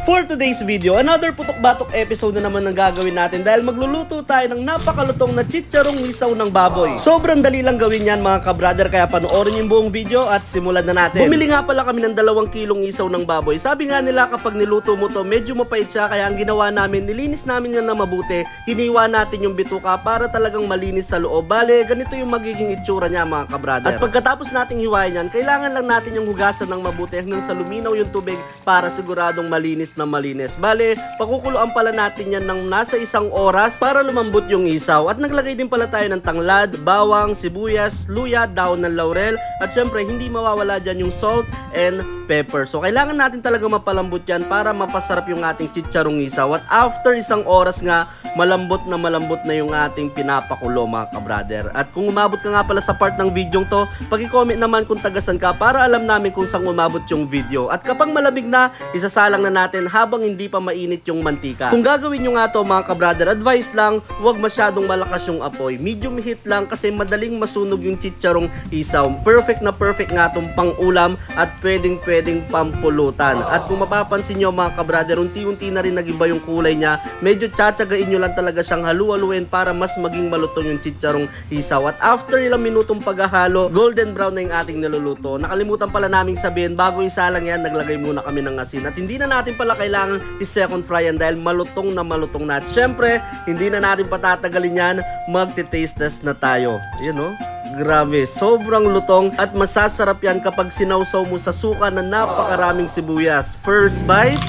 For today's video, another putok-batok episode na naman ang gagawin natin dahil magluluto tayo ng napakalutong na chicharong isaw ng baboy. Sobrang dali lang gawin yan mga kabrader, kaya panoorin yung buong video at simulan na natin. Bumili nga pala kami ng 2 kilong isaw ng baboy. Sabi nga nila kapag niluto mo to medyo mapait siya, kaya ang ginawa namin, nilinis namin yan na mabuti, hiniwa natin yung bituka para talagang malinis sa loob. Bale, ganito yung magiging itsura niya mga kabrader. At pagkatapos nating hiwain yan, kailangan lang natin yung hugasan ng mabuti hanggang sa luminaw yung tubig para siguradong malinis na malinis. Bale, pakukuluan pala natin yan ng nasa 1 oras para lumambot yung isaw. At naglagay din pala tayo ng tanglad, bawang, sibuyas, luya, daon ng laurel, at syempre hindi mawawala dyan yung salt and pepper. So kailangan natin talaga mapalambot yan para mapasarap yung ating chicharong isaw. At after 1 oras nga, malambot na yung ating pinapakulo mga kabrader. At kung umabot ka nga pala sa part ng video to, pag-comment naman kung tagasan ka para alam namin kung saan umabot yung video. At kapag malamig na, isasalang na natin habang hindi pa mainit yung mantika. Kung gagawin nyo nga to mga kabrader, advice lang, huwag masyadong malakas yung apoy. Medium heat lang kasi madaling masunog yung chicharong isaw. Perfect na perfect nga tong pang ulam at pwedeng pampulutan. At kung mapapansin nyo mga kabrader, unti-unti na rin nag-iba yung kulay niya. Medyo tsatsagain nyo lang talaga siyang halu-haluin para mas maging malutong yung chicharong isaw. At after ilang minutong paghahalo, golden brown na yung ating niluluto. Nakalimutan pala naming sabihin, bago isalang yan, naglagay muna kami ng asin. At hindi na natin pala kailangan i-second fry yan dahil malutong na. At syempre, hindi na natin patatagalin yan, magti-taste test na tayo. Ayan o. Grabe, sobrang lutong at masasarap yan kapag sinawsaw mo sa suka na napakaraming sibuyas. First bite,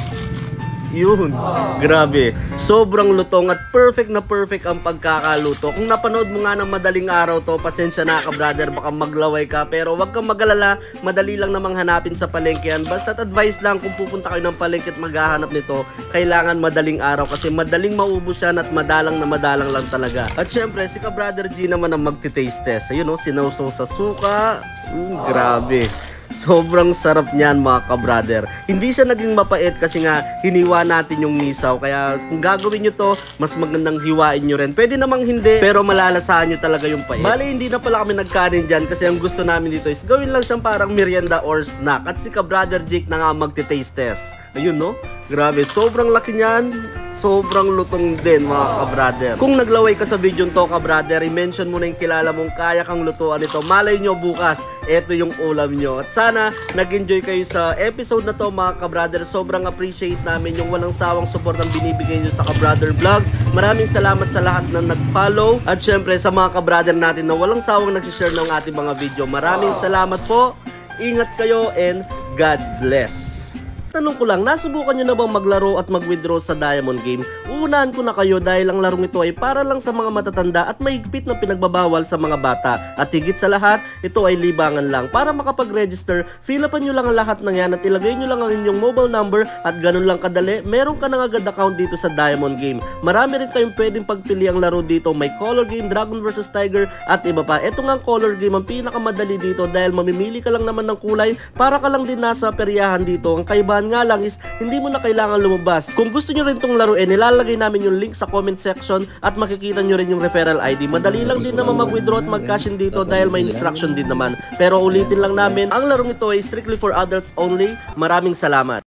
yun, grabe, sobrang lutong at perfect na perfect ang pagkakaluto. Kung napanood mo nga ng madaling araw to, pasensya na kabrader, baka maglaway ka, pero wag kang magalala, madali lang namang hanapin sa palengke yan. Basta't advice lang, kung pupunta kayo ng palengke at maghahanap nito, kailangan madaling araw kasi madaling maubos yan at madalang lang talaga. At syempre, si kabrader G naman ang magti-taste test. Ayun o, sinawsaw sa suka, grabe. Sobrang sarap niyan mga kabrader. Hindi siya naging mapait kasi nga hiniwa natin yung nisaw. Kaya kung gagawin nyo to, mas magandang hiwain nyo rin. Pwede namang hindi, pero malalasahan nyo talaga yung pait. Bale, hindi na pala kami nagkanin dyan kasi ang gusto namin dito is gawin lang siyang parang merienda or snack. At si kabrader Jake na nga magti-taste test. Ayun no? Grabe, sobrang laki niyan. Sobrang lutong din mga kabrader. Kung naglaway ka sa video to kabrader, i-mention mo na yung kilala mong kaya kang lutuan ito. Malay nyo bukas, eto yung ulam nyo. At sana nag-enjoy kayo sa episode na to mga kabrader. Sobrang appreciate namin yung walang sawang support ang binibigay nyo sa Kabrader Vlogs. Maraming salamat sa lahat na nag-follow. At syempre sa mga kabrader natin na walang sawang nag-share ng ating mga video. Maraming salamat po. Ingat kayo and God bless. Tanong ko lang, nasubukan nyo na bang maglaro at mag-withdraw sa Diamond Game? Uunahan ko na kayo dahil ang larong ito ay para lang sa mga matatanda at mahigpit na pinagbabawal sa mga bata. At higit sa lahat, ito ay libangan lang. Para makapag-register, fill upan nyo lang ang lahat ng yan at ilagay nyo lang ang inyong mobile number at ganun lang kadali, meron ka na agad account dito sa Diamond Game. Marami rin kayong pwedeng pagpili ang laro dito. May color game, Dragon vs Tiger at iba pa. Ito nga color game ang pinakamadali dito dahil mamimili ka lang naman ng kulay para ka lang din nasa peryahan dito. Ang kaibahan nga lang is hindi mo na kailangan lumabas. Kung gusto nyo rin tong laruin, nilalagay namin yung link sa comment section at makikita nyo rin yung referral ID. Madali lang din naman mag-withdraw at mag-cash in dito dahil may instruction din naman. Pero ulitin lang namin, ang larong ito ay strictly for adults only. Maraming salamat.